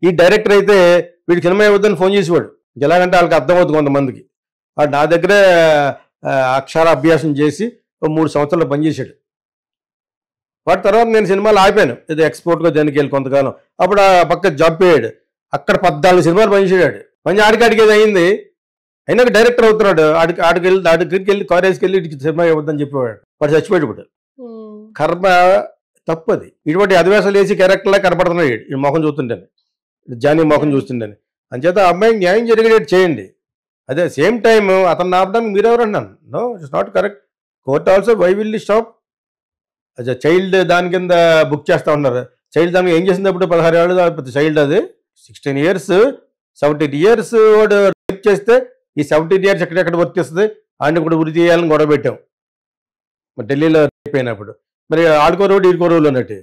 ఈ డైరెక్టర్ అయితే వీడికి సినిమా ఇవ్వద్దని ఫోన్ చేసేవాడు. ఎలాగంటే వాళ్ళకి అర్థమవుతుంది కొంతమందికి. వాడు నా దగ్గరే అక్షర అభ్యాసం చేసి 3 సంవత్సరాలు పనిచేశాడు. వాటి తర్వాత నేను సినిమాలు ఆపాను, ఇది ఎక్స్పోర్ట్గా దానికి వెళ్ళి కొంతకాలం. అప్పుడు ఆ పక్క జాబ్ పోయాడు. అక్కడ 14 సినిమాలు పనిచేసాడు. ఆడికి అది అయింది. అయినాక డైరెక్టర్ అవుతున్నాడు. ఆడికి వెళ్ళి కాలేజ్కి వెళ్ళి ఇటు సినిమా ఇవ్వద్దని చెప్పేవాడు. వాడు చచ్చిపోయాడు. ఇప్పుడు కర్మ తప్పది. ఇటువంటి అధివేశాలు వేసి క్యారెక్టర్లా కనపడుతున్నాడు ఈ మొఖం చూస్తుంటాను, జానీ మొఖం చూస్తుంటాను. అంచేత ఆ అమ్మాయికి న్యాయం జరిగేటట్టు చేయండి. అదే సేమ్ టైం అతను ఆపడానికి మీరెవరు అన్నాను. No, it's not correct. Court also why will stop అదే చైల్డ్ దాని కింద బుక్ చేస్తూ ఉన్నారు. చైల్డ్ దానికి ఏం చేసింది అప్పుడు 16 ఏళ్ళు చైల్డ్, అది 16 years 17 years వాడు రేప్ చేస్తే ఈ 17 years ఎక్కడెక్కడ వర్తిస్తుంది. ఆయన కూడా ఉరి తీయాలని గొడవ పెట్టాం ఢిల్లీలో రేప్ అయినప్పుడు. మరి ఆడుకో రోడ్డు ఈడుకో రోడ్లు అన్నట్టు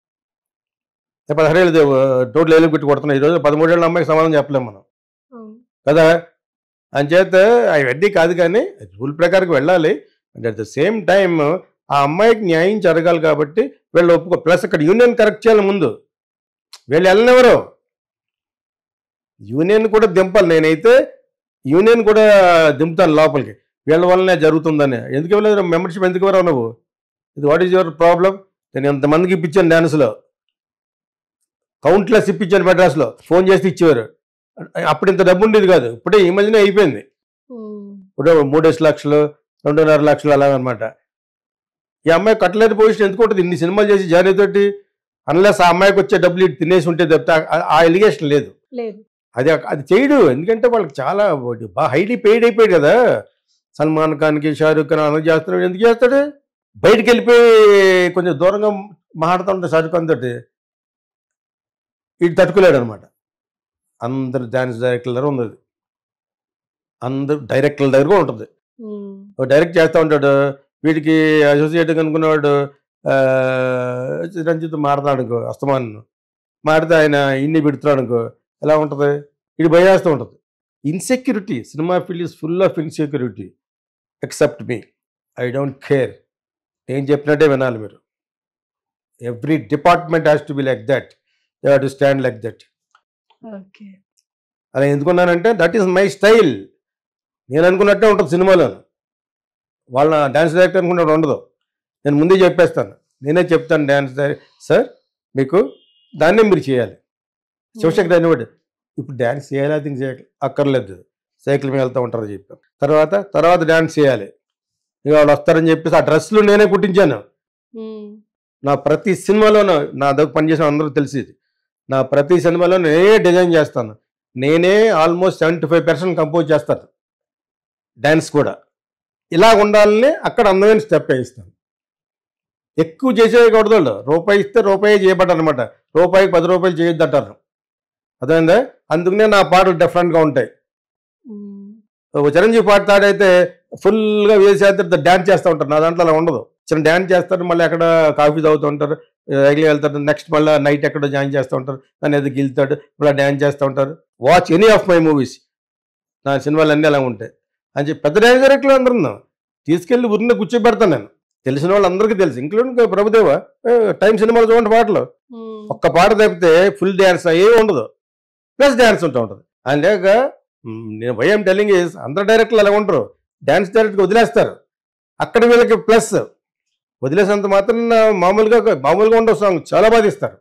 16 ఏళ్ళు రోడ్లు ఏళ్ళు పెట్టి కొడుతున్నాయి. ఈరోజు 13 ఏళ్ళ అమ్మాయికి సమాధానం చెప్పలేము మనం కదా. అంచేత అవన్నీ కాదు, కానీ రూల్ ప్రకారం వెళ్ళాలి. And at the same time ఆ అమ్మాయికి న్యాయం జరగాలి కాబట్టి వీళ్ళు ఒప్పుకో. ప్లస్ ఇక్కడ యూనియన్ కరెక్ట్ చేయాలి ముందు. వీళ్ళు వెళ్ళనివ్వరు, యూనియన్ కూడా దింపాలి. నేనైతే యూనియన్ కూడా దింపుతాను లోపలికి, వీళ్ళ వల్లనే జరుగుతుందని. ఎందుకు ఇవ్వలేదు మెంబర్షిప్? ఎందుకు ఇవ్వరావు నువ్వు? ఇది వాట్ ఈజ్ యువర్ ప్రాబ్లం? నేను ఎంతమందికి ఇప్పించాను డ్యాన్స్లో, కౌంట్లెస్ ఇప్పించాను మెడ్రాస్లో, ఫోన్ చేసి ఇచ్చేవారు. అప్పుడు ఇంత డబ్బు ఉండేది కాదు, ఇప్పుడే ఈ మధ్యనే అయిపోయింది. ఇప్పుడు 3 లక్షలు 2.5 లక్షలు అలాగనమాట. ఈ అమ్మాయి కట్టలేని పొజిషన్ ఎందుకు ఉంటుంది? ఇన్ని సినిమాలు చేసి జారీతోటి అన్లెస్ ఆ అమ్మాయికి వచ్చే డబ్బులు తినేసి ఉంటే తప్పితే ఆ ఎలిగేషన్ లేదు. అది చేయడు. ఎందుకంటే వాళ్ళకి చాలా బాగా హైలీ పెయిడ్ అయిపోయాడు కదా. సల్మాన్ ఖాన్కి, షారూఖ్ ఖాన్ అందరూ చేస్తున్నాడు. ఎందుకు చేస్తాడు? బయటికి వెళ్ళిపోయి కొంచెం దూరంగా మాట్లాడుతూ ఉంటాడు షారూఖ్ ఖాన్ తోటి. ఇటు తట్టుకోలేడు అనమాట. అందరు డాన్స్ డైరెక్టర్ల దగ్గర ఉంది, అందరు డైరెక్టర్ల దగ్గర కూడా ఉంటుంది. డైరెక్ట్ చేస్తూ ఉంటాడు. వీడికి అసోసియేట్ అనుకున్నవాడు రంజిత్ మారుతాడు అనుకో, అస్తమాను మారితే ఆయన ఇన్ని పెడుతున్నాడు అనుకో, ఎలా ఉంటుంది? ఇది భయేస్తూ ఉంటుంది. Insecurity, cinema field is full of insecurity. Except me, I don't care. నేను చెప్పినట్టే వినాలి మీరు. Every department has to be like that. They have to stand like that. అలా ఎందుకున్నానంటే దట్ ఈస్ మై స్టైల్. నేను అనుకున్నట్టే ఉంటుంది సినిమాలో. వాళ్ళ డ్యాన్స్ డైరెక్టర్ అనుకున్నట్టు ఉండదు. నేను ముందే చెప్పేస్తాను, నేనే చెప్తాను డ్యాన్స్ సార్ మీకు దాన్నే మీరు చేయాలి. శివశంకర్ అనేవాడు, ఇప్పుడు డ్యాన్స్ చేయాలి, అది అక్కర్లేదు, సైకిల్ మీద వెళ్తూ ఉంటారు చెప్పాను. తర్వాత డ్యాన్స్ చేయాలి. ఇక వాళ్ళు వస్తారని చెప్పేసి ఆ డ్రెస్సులు నేనే కుట్టించాను. నా ప్రతి సినిమాలోనూ నా దగ్గర పనిచేసిన అందరూ తెలిసేది. నా ప్రతి సినిమాలో నేనే డిజైన్ చేస్తాను. నేనే ఆల్మోస్ట్ 75% కంపోజ్ చేస్తాను డ్యాన్స్ కూడా. ఇలా ఉండాలని అక్కడ అందమైన స్టెప్ వేయిస్తాను. ఎక్కువ చేసేయకూడదు. రూపాయి ఇస్తే రూపాయి చేయబడ్డారు అనమాట. రూపాయికి 10 రూపాయలు చేయొద్దు అంటారు. అదేందా? అందుకనే నా పాటలు డిఫరెంట్గా ఉంటాయి. చిరంజీవి పాట తాడైతే ఫుల్గా వేసేస్తే డ్యాన్స్ చేస్తూ ఉంటారు. నా దాంట్లో అలా ఉండదు. చిన్న డ్యాన్స్ చేస్తారు, మళ్ళీ అక్కడ కాఫీ తాగుతూ ఉంటారు, రైలు వెళ్తారు, నెక్స్ట్ మళ్ళీ నైట్ ఎక్కడో జాయిన్ చేస్తూ ఉంటారు, దాన్ని ఏదో గెలుతాడు, మళ్ళీ డ్యాన్స్ చేస్తూ ఉంటారు. Watch any of my movies. నా సినిమాలు అన్నీ అలా ఉంటాయి అని చెప్పి పెద్ద డ్యాన్స్ డైరెక్టర్లు అందరూ తీసుకెళ్ళి ఊరిని కూర్చోబెడతాను నేను. తెలిసిన వాళ్ళందరికీ తెలుసు, ఇంక్లూడింగ్ ప్రభుదేవ. టైం సినిమాలు చూడండి, పాటలు ఒక్క పాట తప్పితే ఫుల్ డ్యాన్స్ ఏమి ఉండదు, ప్లస్ డ్యాన్స్ ఉంటుంది. అంతేక నేను వైఎం టెల్లింగ్ అందరు డైరెక్టర్లు అలా ఉంటారు. డ్యాన్స్ డైరెక్ట్గా వదిలేస్తారు, అక్కడ వీళ్ళకి ప్లస్ వదిలేసినంత మాత్రం మామూలుగా ఉండవు సాంగ్ చాలా బాగా ఇస్తారు.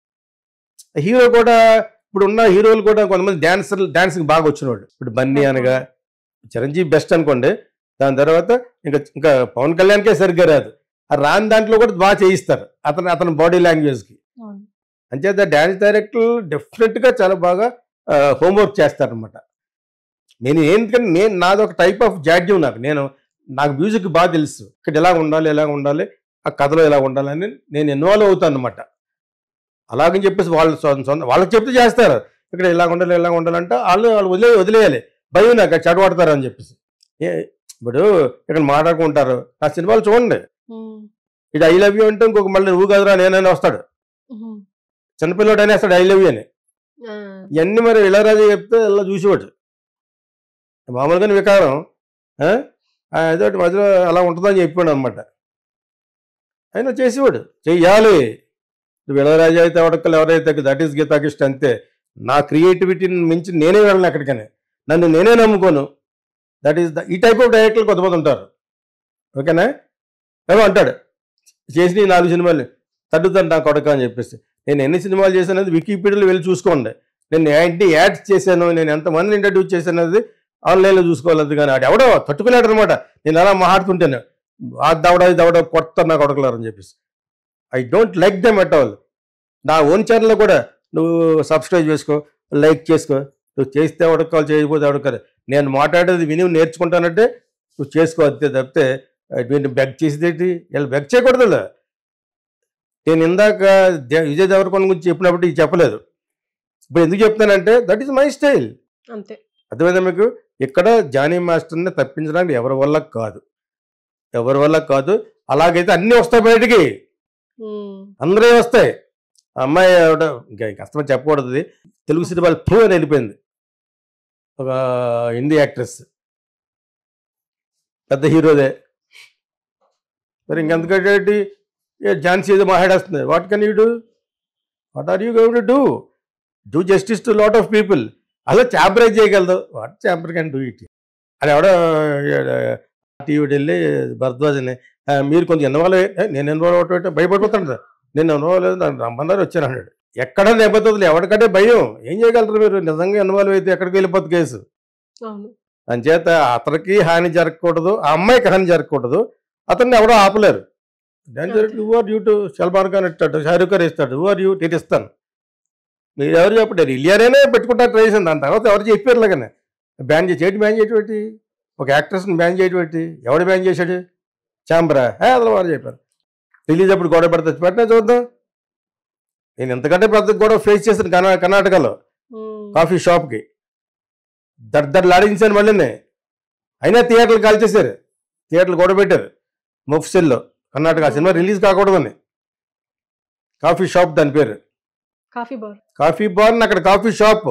హీరో కూడా ఇప్పుడు ఉన్న హీరోలు కూడా కొంతమంది డాన్స్కి బాగా వచ్చినవాళ్ళు. ఇప్పుడు బన్నీ అనగా చిరంజీవి బెస్ట్ అనుకోండి. దాని తర్వాత ఇంకా పవన్ కళ్యాణ్కే సరిగ్గా రాదు. ఆ రాని దాంట్లో కూడా బాగా చేయిస్తారు అతని బాడీ లాంగ్వేజ్కి. అంచేత డ్యాన్స్ డైరెక్టర్ డెఫినెట్గా చాలా బాగా హోంవర్క్ చేస్తారనమాట. ఎందుకంటే నాది ఒక టైప్ ఆఫ్ జాడ్యం. నాకు మ్యూజిక్ బాగా తెలుసు, ఇక్కడ ఎలా ఉండాలి, ఆ కథలో ఎలా ఉండాలని నేను ఇన్వాల్వ్ అవుతాను అనమాట. అలాగని చెప్పేసి వాళ్ళకి చెప్తే చేస్తారు. ఇక్కడ ఎలా ఉండాలంటే వాళ్ళు వదిలేయాలి. భయం నాకు చెడగొడతారు అని చెప్పేసి. ఇప్పుడు ఇక్కడ మాట్లాడుకుంటారు. నా సినిమాలు చూడండి, ఇది ఐ లవ్ యూ అంటే ఇంకొక మళ్ళీ నువ్వు కదరా నేనైనా వస్తాడు, చిన్నపిల్లడు అనేస్తాడు ఐ లవ్ యూ అని. ఇవన్నీ మరి ఇళయరాజా చెప్తే ఇలా చూసేవాడు. మామూలుగానే వికారం అదే మధ్యలో అలా ఉంటుందని చెప్పాడు అనమాట. అయినా చేసేవాడు, చెయ్యాలి. నువ్వు ఇళయరాజా అయితే ఎవడక్కలు ఎవరైతే దట్ ఈస్ గీతాకిష్ట అంతే. నా క్రియేటివిటీని మించి నేనే వెళ్ళను ఎక్కడికని, నన్ను నేనే నమ్ముకోను. దట్ ఈస్ ఈ టైప్ ఆఫ్ డైరెక్టర్లు కొంతమంది ఉంటారు. ఓకేనా? ఏమో అంటాడు చేసి 4 సినిమాలు తగ్గుతాను నా కొడక అని చెప్పేసి. నేను ఎన్ని సినిమాలు చేశానది వికీపీడియాలో వెళ్ళి చూసుకోండి. నేను ఏంటి యాడ్స్ చేశాను, నేను ఎంతమందిని ఇంట్రడ్యూస్ చేశాను అనేది ఆన్లైన్లో చూసుకోవాలి. కానీ ఆడు ఎవడో తట్టుకున్నాడు అనమాట. నేను అలా మాట్లాడుతుంటాను, ఆ దవడ కొత్త నా కొడకలారు అని చెప్పేసి. I don't like them at all. నా ఓన్ ఛానల్లో కూడా నువ్వు సబ్స్క్రైబ్ చేసుకో, లైక్ చేసుకో, నువ్వు చేస్తే ఎవడకాలు, చేయకపోతే ఎవడకాలి. నేను మాట్లాడేది విని నేర్చుకుంటానంటే నువ్వు చేసుకో, అంతే తప్పితే వీటిని బెగ్ చేసేది వీళ్ళు బెగ్ చేయకూడదు. నేను ఇందాక విజయ్ దేవరకొండ గురించి చెప్పినప్పుడు ఇది చెప్పలేదు. ఇప్పుడు ఎందుకు చెప్తానంటే దట్ ఈస్ మై స్టైల్. అంతే. అర్థమైందా మీకు? ఇక్కడ జానీ మాస్టర్ని తప్పించడానికి ఎవరి వల్ల కాదు. అలాగైతే అన్నీ వస్తాయి బయటికి, అందరే వస్తాయి. అమ్మాయి ఇంకా కష్టమని చెప్పకూడదు, తెలుగు సినిమాలు ప్రూ అని వెళ్ళిపోయింది. ఒక హిందీ యాక్ట్రెస్, పెద్ద హీరోదే. మరి ఇంకెందుకంటే ఝాన్సీ ఏదో మాట్లాడేస్తుంది. What can you do? What are you going to do justice to lot of people? అలా ఛాంపరైజ్ చేయగలదు. What chamber can do it? అది ఎవడో టీవీకి వెళ్ళి భరద్వాజని మీరు కొంచెం ఇన్వాల్వ్ నేను ఇన్వాల్వ్ అవటం భయపడిపోతాను, నేను ఇన్వాల్వ్ లేదు, నాకు రమ్మన్నారు వచ్చాను అన్నాడు. ఎక్కడ నిబద్ధతలు, ఎవరికంటే భయం. ఏం చేయగలరు మీరు? నిజంగా ఇన్వాల్వ్ అయితే ఎక్కడికి వెళ్ళిపోతుంది కేసు. అంచేత అతనికి హాని జరగకూడదు, ఆ అమ్మాయికి హాని జరగకూడదు, అతన్ని ఎవడో ఆపలేరు. Who are you to Salman Khan ఇస్తాడు, షారూక్ ఖాన్ ఇస్తాడు, హూ ఆర్ యూ నేను ఇస్తాను. మీరు ఎవరు చెప్పండి, ఇలియానే పెట్టుకుంటా ట్రై చేసింది. దాని తర్వాత ఎవరు చెప్పారు లాగానే బ్యాన్ చేయబెట్టి ఒక యాక్ట్రెస్ని బ్యాన్ చేయబెట్టి ఎవడు బ్యాన్ చేశాడు? ఛాంబరా అసలు వారు చెప్పారు. రిలీజ్ అప్పుడు గొడవ పడితే పెట్టినా చూద్దాం. నేను ఎంతకంటే పెద్ద గొడవ ఫేస్ చేశాను కర్ణాటకలో కాఫీ షాప్కి దడ్లాడించాను మళ్ళీ. అయినా థియేటర్లు కాల్చేశారు, థియేటర్లు గొడవ పెట్టారు ముఫ్సిల్లో. కర్ణాటక సినిమా రిలీజ్ కాకూడదని కాఫీ షాప్, దాని పేరు కాఫీ బార్. అక్కడ కాఫీ షాప్,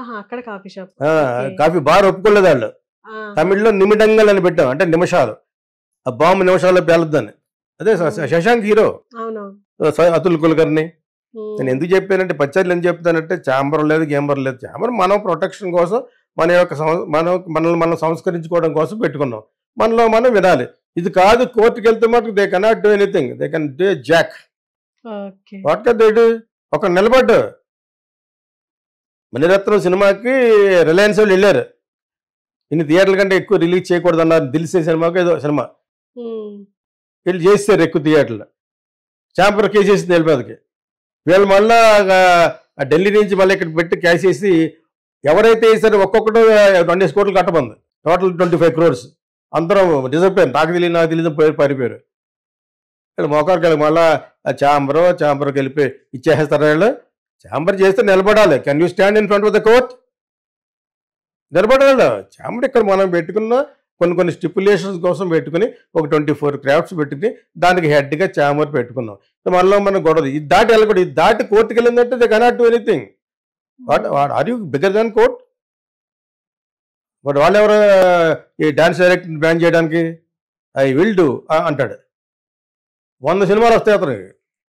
కాఫీ బార్ ఒప్పుకోలేదు వాళ్ళు. తమిళ్లో నిమిడంగల్ అని పెట్టాం, అంటే నిమిషాలు. ఆ బాంబు నిమిషాల్లో పేలద్దని. అదే శశాంక్ హీరో, అతుల్ కుల్కర్ని. నేను ఎందుకు చెప్పానంటే పచ్చళ్ళు ఎందుకు చెప్తానంటే ఛాంబర్ లేదు, గేంబర్ లేదు. ఛాంబర్ మనం ప్రొటెక్షన్ కోసం, మన యొక్క మనల్ని మనం సంస్కరించుకోవడం కోసం పెట్టుకున్నాం. మనలో మనం వినాలి. ఇది కాదు కోర్టుకి వెళ్తే మటుకు they cannot do anything, they can do jack. What can they do? ఒక నిలబడ్డు మణిరత్నం సినిమాకి రిలయన్స్ వాళ్ళు వెళ్ళారు, ఇన్ని థియేటర్ల కంటే ఎక్కువ రిలీజ్ చేయకూడదు అన్నారు. దిల్సే సినిమాకి ఏదో సినిమా వీళ్ళు చేస్తారు ఎక్కువ థియేటర్లు. ఛాంబర్ కేసేసింది వెళ్ళిపోదకి. వీళ్ళు మళ్ళా ఢిల్లీ నుంచి మళ్ళీ ఇక్కడ పెట్టి క్యాష్ చేసి ఎవరైతే వేసారో ఒక్కొక్కటి 20 కోట్లు కట్టబంది, టోటల్ 25 crores. అందరం డిసప్పారు, నాకు తెలియదు పారిపోయారు. ఇక్కడ మోకారికి వెళ్ళి మళ్ళీ ఛాంబర్కి వెళ్ళిపోయి ఇచ్చేస్తారు వాళ్ళు. ఛాంబర్ చేస్తే నిలబడాలి. Can you stand in front of the court? నిలబడాలి. ఛాంబర్ ఇక్కడ మనం పెట్టుకున్న కొన్ని స్టిపులేషన్స్ కోసం పెట్టుకుని ఒక 24 crafts పెట్టుకుని దానికి హెడ్గా ఛాంబర్ పెట్టుకున్నాం. మనలో మనం గొడవ ఇది దాటి వెళ్ళకూడదు. ఇది దాటి కోర్టుకి వెళ్ళిందంటే they cannot do anything. What are you bigger than court? But వాళ్ళు ఎవరు ఈ డాన్స్ డైరెక్ట్ బ్యాన్ చేయడానికి? ఐ విల్ డూ అంటాడు. 100 సినిమాలు వస్తాయి అతనికి.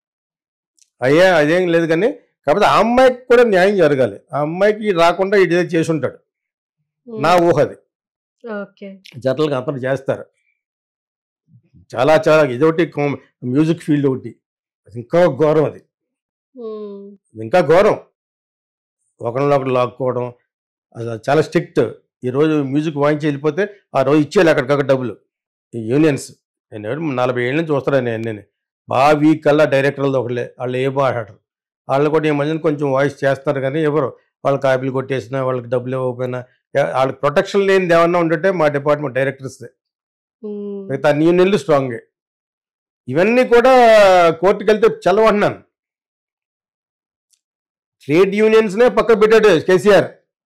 అదేం లేదు. కానీ కాకపోతే ఆ అమ్మాయికి కూడా న్యాయం జరగాలి. ఆ అమ్మాయికి రాకుండా ఇదే చేసి ఉంటాడు, నా ఊహది. జతలకు అతను చేస్తారు. చాలా ఇదొకటి మ్యూజిక్ ఫీల్డ్ ఒకటి, ఇంకా ఘోరం. అది ఇంకా ఘోరం. ఒకరినొకరు లాక్కోవడం, అది చాలా స్ట్రిక్ట్. ఈరోజు మ్యూజిక్ వాయించి వెళ్ళిపోతే ఆ రోజు ఇచ్చేయాలి అక్కడికక్కడ డబ్బులు. ఈ యూనియన్స్ నేను 40 ఏళ్ళ నుంచి చూస్తాను. నేను బాగా వీక్ కల్లా డైరెక్టర్లతో ఒకళ్ళే, వాళ్ళు ఏ మాట్లాడరు. వాళ్ళు కూడా ఈ మధ్యన కొంచెం వాయిస్ చేస్తారు కానీ ఎవరు వాళ్ళు కాపీలు కొట్టేసినా, వాళ్ళకి డబ్బులు ఇవ్వకపోయినా, వాళ్ళకి ప్రొటెక్షన్ లేనిది ఏమన్నా ఉంటుంటే మా డిపార్ట్మెంట్ డైరెక్టర్స్. మిగతా యూనియన్లు స్ట్రాంగే. ఇవన్నీ కూడా కోర్టుకు వెళ్తే చల్లవంటున్నాను. ట్రేడ్ యూనియన్స్నే పక్క పెట్టాడు కేసీఆర్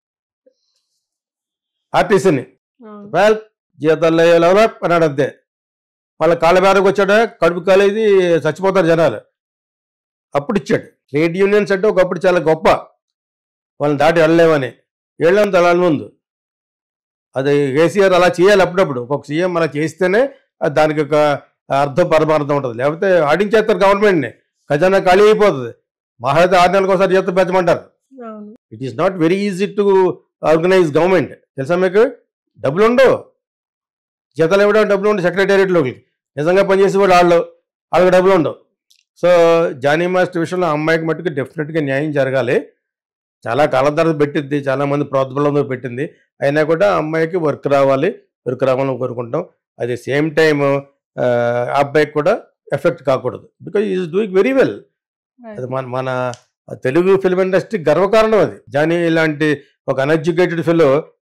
ఆర్టీసీని. వెల్ జీతాలు అన్నాడు అంతే. వాళ్ళ కాళ్ళ మేరకు వచ్చాడు, కడుపు కాలేది చచ్చిపోతారు జనాలు. అప్పుడు ఇచ్చాడు. ట్రేడ్ యూనియన్స్ అంటే ఒకప్పుడు చాలా గొప్ప, వాళ్ళని దాటి వెళ్ళలేమని. వెళ్ళాను తల ముందు. అది కేసీఆర్ అలా చేయాలి అప్పుడప్పుడు. ఒక్కొక్క సీఎం అలా చేస్తేనే దానికి ఒక అర్థం పరమార్థం ఉంటుంది. లేకపోతే ఆడించేస్తారు గవర్నమెంట్ని, ఖజానా ఖాళీ అయిపోతుంది. మహా అయితే 6 నెలలకు ఒకసారి జీతం పెంచమంటారు. It is not very easy to organise government. తెలుసా మీకు? డబ్బులు ఉండవు, జీతాలు ఇవ్వడం డబ్బులు ఉండవు. సెక్రటేరియట్లోకి నిజంగా పనిచేసే వాళ్ళు వాళ్ళకి డబ్బులు ఉండవు. సో జానీ మాస్టర్ విషయంలో ఆ అమ్మాయికి మట్టుకు డెఫినెట్గా న్యాయం జరగాలి. చాలా కాలం తర్వాత పెట్టింది, చాలామంది ప్రోద్బలంతో పెట్టింది, అయినా కూడా ఆ అమ్మాయికి వర్క్ రావాలని కోరుకుంటాం. అట్ ది సేమ్ టైమ్ ఆ అబ్బాయికి కూడా ఎఫెక్ట్ కాకూడదు, because is doing very well. అది మన మన తెలుగు ఫిల్మ్ ఇండస్ట్రీ గర్వకారణం. అది జానీ ఇలాంటి ఒక అన్ఎడ్యుకేటెడ్ ఫెలో